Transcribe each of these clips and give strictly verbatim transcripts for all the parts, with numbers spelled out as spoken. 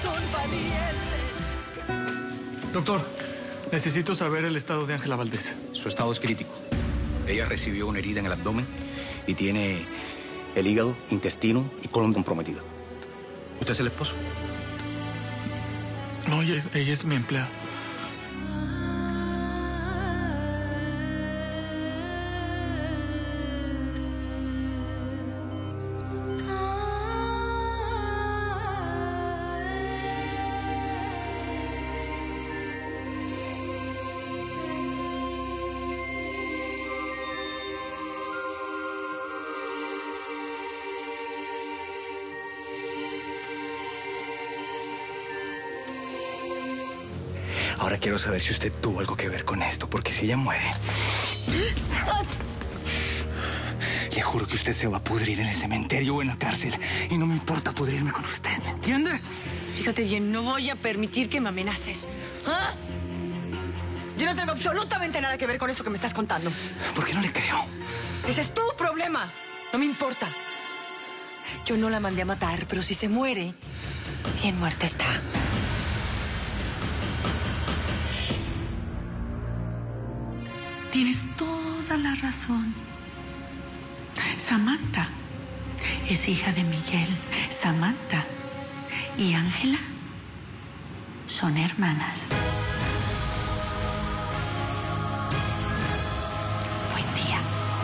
un valiente. Doctor, necesito saber el estado de Ángela Valdés. Su estado es crítico. Ella recibió una herida en el abdomen y tiene el hígado, intestino y colon comprometido. ¿Usted es el esposo? No, ella es, ella es mi empleada. Ahora quiero saber si usted tuvo algo que ver con esto, porque si ella muere... Le juro que usted se va a pudrir en el cementerio o en la cárcel. Y no me importa pudrirme con usted, ¿me entiende? Fíjate bien, no voy a permitir que me amenaces. ¿Ah? Yo no tengo absolutamente nada que ver con eso que me estás contando. ¿Por qué no le creo? Ese es tu problema. No me importa. Yo no la mandé a matar, pero si se muere, bien muerta está. Tienes toda la razón. Samantha es hija de Miguel. Samantha y Ángela son hermanas. Buen día.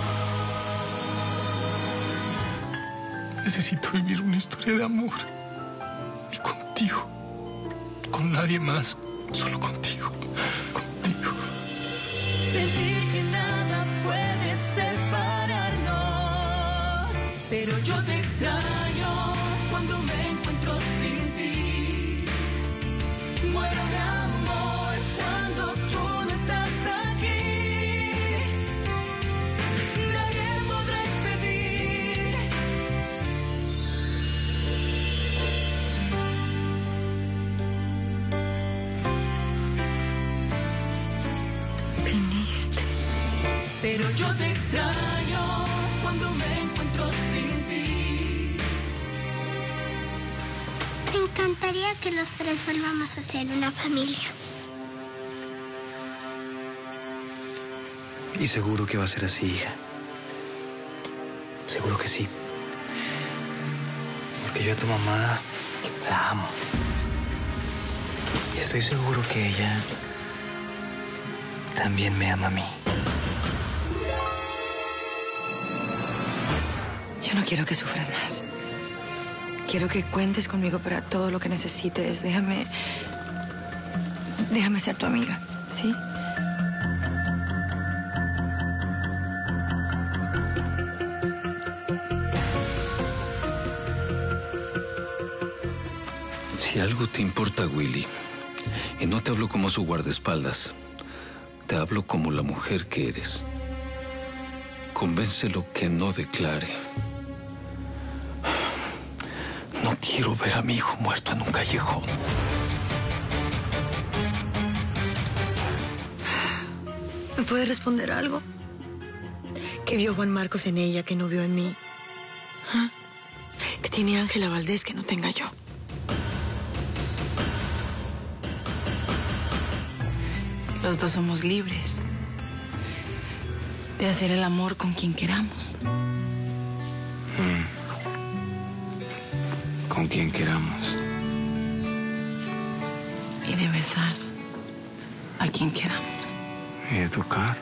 Necesito vivir una historia de amor. Y contigo. Con nadie más. Solo contigo. Contigo. Sentir que nada puede separarnos, pero yo te extraño cuando me encuentro sin ti. Muero de amor cuando tú no estás aquí. Nadie podrá impedir. Viniste. Pero yo te extraño cuando me encuentro sin ti. Me encantaría que los tres volvamos a ser una familia. Y seguro que va a ser así, hija. Seguro que sí. Porque yo a tu mamá la amo. Y estoy seguro que ella también me ama a mí. Yo no quiero que sufras más. Quiero que cuentes conmigo para todo lo que necesites. Déjame... Déjame ser tu amiga, ¿sí? Si algo te importa, Willy, y no te hablo como su guardaespaldas, te hablo como la mujer que eres. Convéncelo que no declare. No quiero ver a mi hijo muerto en un callejón. ¿Me puedes responder algo? ¿Qué vio Juan Marcos en ella que no vio en mí? ¿Ah? ¿Qué tiene Ángela Valdés que no tenga yo? Los dos somos libres de hacer el amor con quien queramos. Mm. Con quien queramos. Y de besar a quien queramos. Y de tocar.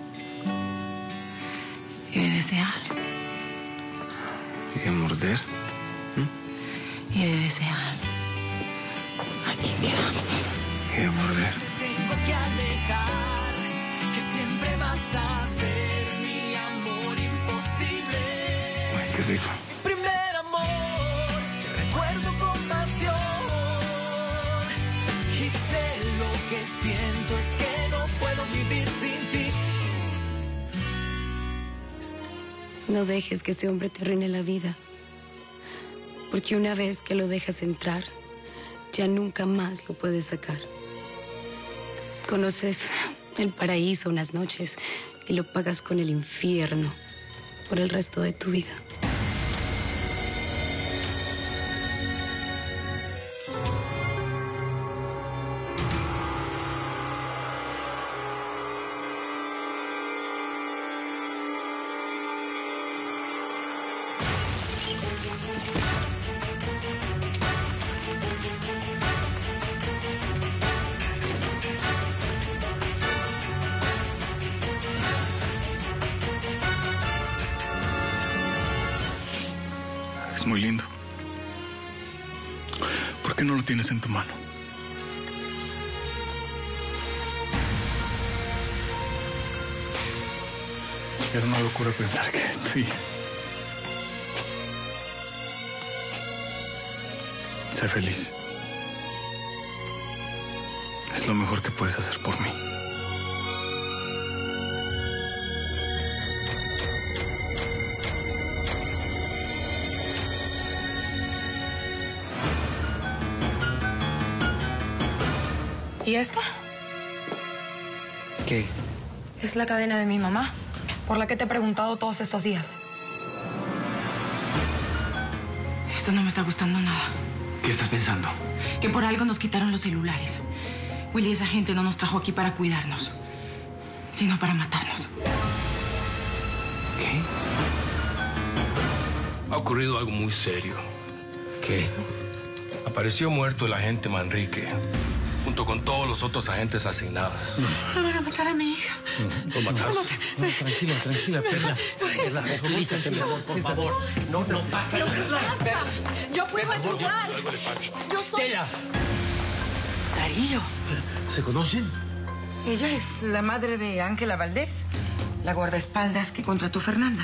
Y de desear. Y de morder. ¿Mm? Y de desear a quien queramos. Y de morder. Tengo que alejar, que siempre vas a ser mi amor imposible. Ay, qué rico. Primer amor, te recuerdo con pasión. Y sé lo que siento es que no puedo vivir sin ti. No dejes que ese hombre te arruine la vida. Porque una vez que lo dejas entrar, ya nunca más lo puedes sacar. Conoces el paraíso unas noches y lo pagas con el infierno por el resto de tu vida. Es muy lindo. ¿Por qué no lo tienes en tu mano? Era una locura pensar que estoy... Sé feliz. Es lo mejor que puedes hacer por mí. ¿Y esto? ¿Qué? Es la cadena de mi mamá, por la que te he preguntado todos estos días. Esto no me está gustando nada. ¿Qué estás pensando? Que por algo nos quitaron los celulares. Willy, esa gente no nos trajo aquí para cuidarnos, sino para matarnos. ¿Qué? Ha ocurrido algo muy serio. ¿Qué? Apareció muerto el agente Manrique, junto con todos los otros agentes asignados. Me van a matar a mi hija. ¿Lo mataron? No, tranquila, tranquila, Perla. Perla, tranquilízate, por favor. No, no pasa ¿Pero qué nada. pasa? Yo puedo ayudar. Yo soy... Estela. Darío. ¿Se conocen? Ella es la madre de Ángela Valdés, la guardaespaldas que contrató Fernanda.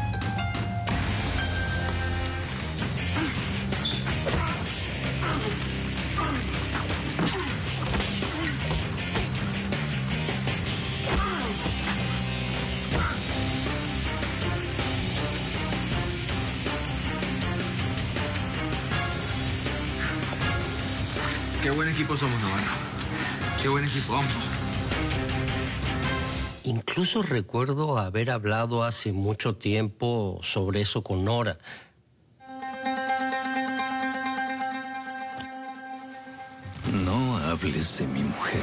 Qué buen equipo somos, Navarro. Qué buen equipo, vamos. Incluso recuerdo haber hablado hace mucho tiempo sobre eso con Nora. No hables de mi mujer.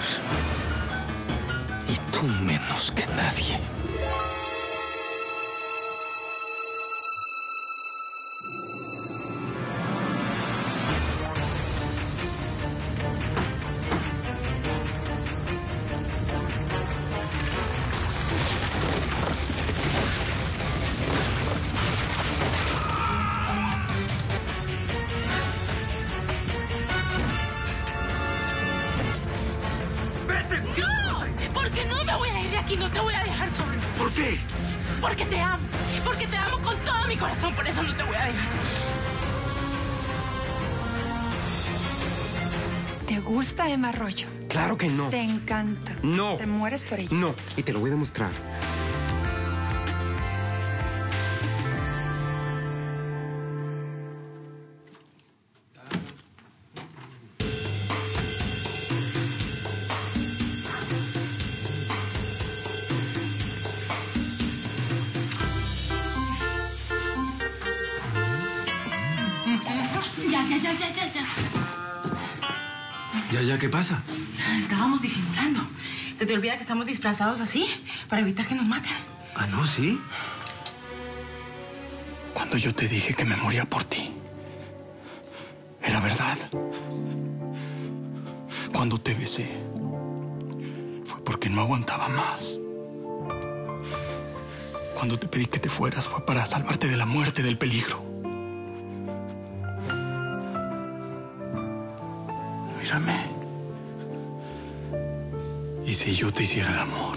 Y tú menos que nadie. Porque no me voy a ir de aquí, no te voy a dejar solo. ¿Por qué? Porque te amo, porque te amo con todo mi corazón, por eso no te voy a dejar. ¿Te gusta Emma Arroyo? Claro que no. Te encanta. No. Te mueres por ella. No, y te lo voy a demostrar. Ya, ya, ya, ya, ya, ya. Ya, ya, ¿qué pasa? Estábamos disimulando. ¿Se te olvida que estamos disfrazados así? Para evitar que nos maten. Ah, ¿no? ¿Sí? Cuando yo te dije que me moría por ti, era verdad. Cuando te besé, fue porque no aguantaba más. Cuando te pedí que te fueras, fue para salvarte de la muerte, del peligro. Mírame. Y si yo te hiciera el amor,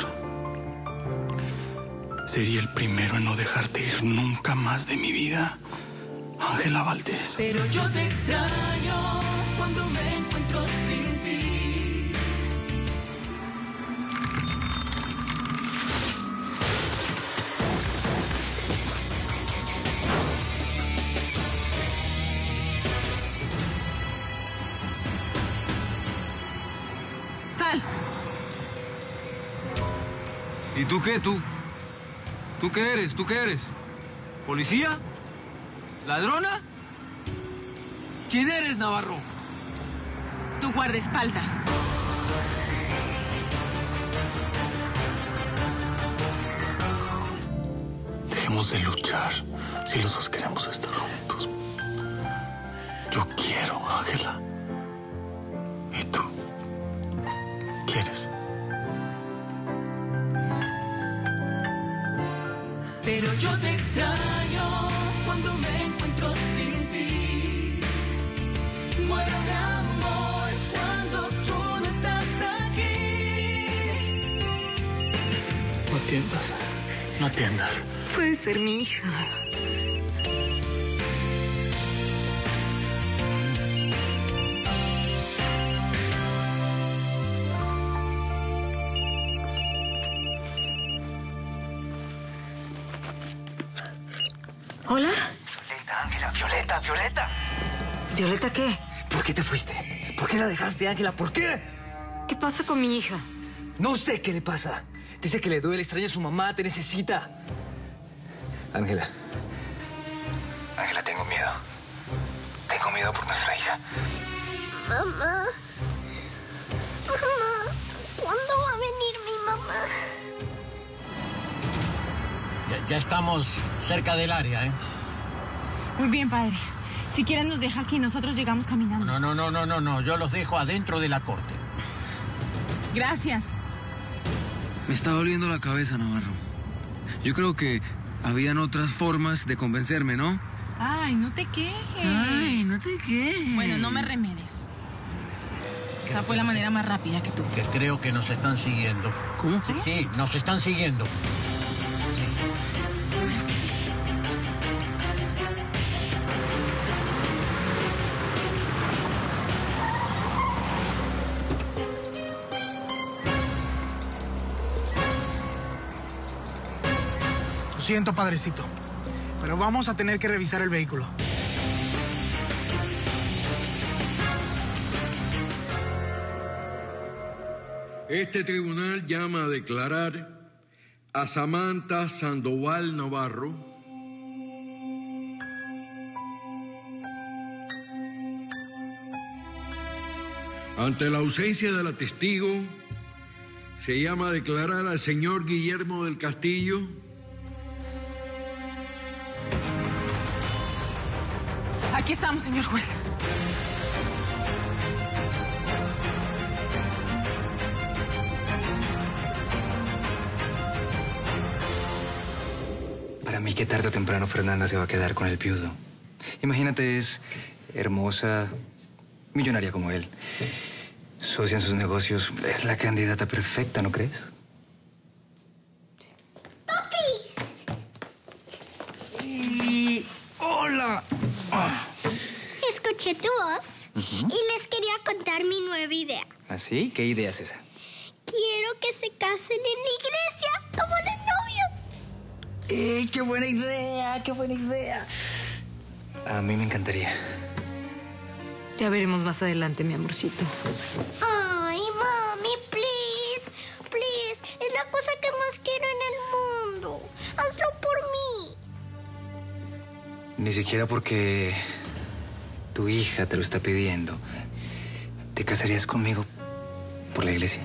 sería el primero en no dejarte ir nunca más de mi vida, Ángela Valdés. Pero yo te extraño cuando me encuentro sin ti. Sal. ¿Y tú qué, tú? ¿Tú qué eres? ¿Tú qué eres? ¿Policía? ¿Ladrona? ¿Quién eres, Navarro? Tu guardaespaldas. Dejémonos Debemos de luchar si los dos queremos estar juntos. Yo quiero, Ángela. ¿Y tú? ¿Quieres? Pero yo te extraño cuando me encuentro sin ti. Muero de amor cuando tú no estás aquí. No atiendas, no atiendas. Puede ser mi hija. ¿Hola? Violeta, Ángela, Violeta, Violeta. ¿Violeta qué? ¿Por qué te fuiste? ¿Por qué la dejaste, Ángela? ¿Por qué? ¿Qué pasa con mi hija? No sé qué le pasa. Dice que le duele, extraña a su mamá, te necesita. Ángela. Ángela, tengo miedo. Tengo miedo por nuestra hija. Mamá. Mamá. ¿Cuándo va a venir mi mamá? Ya, ya estamos cerca del área, ¿eh? Muy bien, padre. Si quieren nos deja aquí, nosotros llegamos caminando. No, no, no, no, no, no. Yo los dejo adentro de la corte. Gracias. Me está doliendo la cabeza, Navarro. Yo creo que habían otras formas de convencerme, ¿no? Ay, no te quejes. Ay, no te quejes. Bueno, no me remedes. Esa fue la manera más rápida que tuve. Que creo que nos están siguiendo. ¿Cómo? Sí, sí, nos están siguiendo. Lo siento, padrecito, pero vamos a tener que revisar el vehículo. Este tribunal llama a declarar a Samantha Sandoval Navarro ante la ausencia de la testigo. Se llama a declarar al señor Guillermo del Castillo Aquí estamos, señor juez. Para mí que tarde o temprano Fernanda se va a quedar con el viudo. Imagínate, es hermosa, millonaria como él. Socia en sus negocios, es la candidata perfecta, ¿no crees? ¡Papi! ¡Hola! Escuché tu voz Uh-huh. y les quería contar mi nueva idea. ¿Ah, sí? ¿Qué idea es esa? Quiero que se casen en la iglesia como los novios. ¡Ey, qué buena idea! ¡Qué buena idea! A mí me encantaría. Ya veremos más adelante, mi amorcito. Ay, mami, please, please. Es la cosa que más quiero en el mundo. Hazlo por mí. Ni siquiera porque tu hija te lo está pidiendo. ¿Te casarías conmigo por la iglesia?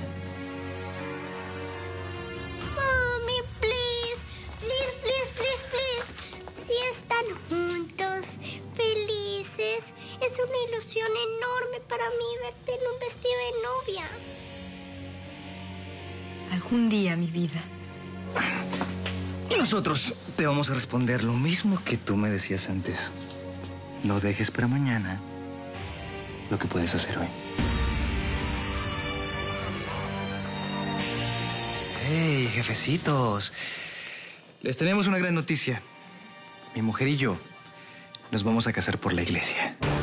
Mami, please, please, please, please, please. Si están juntos, felices, es una ilusión enorme para mí verte en un vestido de novia. Algún día, mi vida. Y nosotros te vamos a responder lo mismo que tú me decías antes. No dejes para mañana lo que puedes hacer hoy. ¡Hey, jefecitos! Les tenemos una gran noticia. Mi mujer y yo nos vamos a casar por la iglesia.